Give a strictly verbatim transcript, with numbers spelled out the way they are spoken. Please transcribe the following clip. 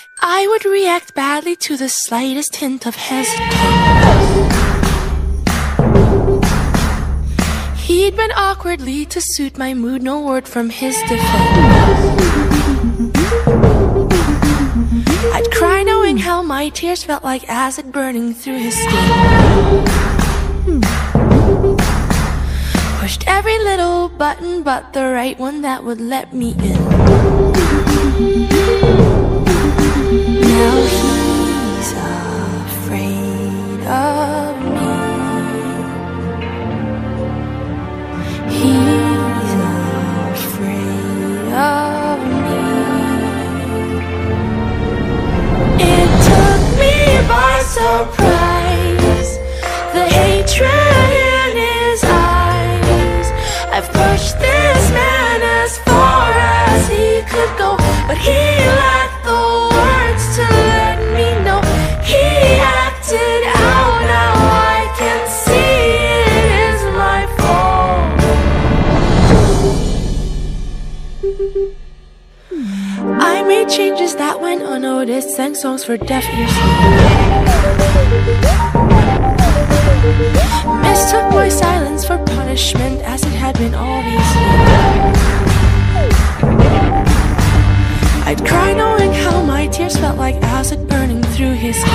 I would react badly to the slightest hint of hesitance. He'd been awkwardly to suit my mood, no word from his defense. I'd cry knowing how my tears felt like acid burning through his skin. Pushed every little button but the right one that would let me in. Now he's afraid of me. He's afraid of me. It took me by surprise, the hatred in his eyes. I've pushed this man as far as he could go, but he lacked the words to let me know. He acted out, now I can see it is my fault. I made changes that went unnoticed, sang songs for deaf ears. Mistook my silence for punishment, as it had been all these years. I'd cry knowing how my tears felt like acid burning through his skin.